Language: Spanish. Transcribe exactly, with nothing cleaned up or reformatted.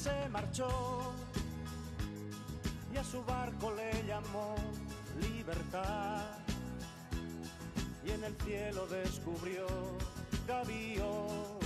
se marchó y a su barco le llamó libertad, y en el cielo descubrió gaviota.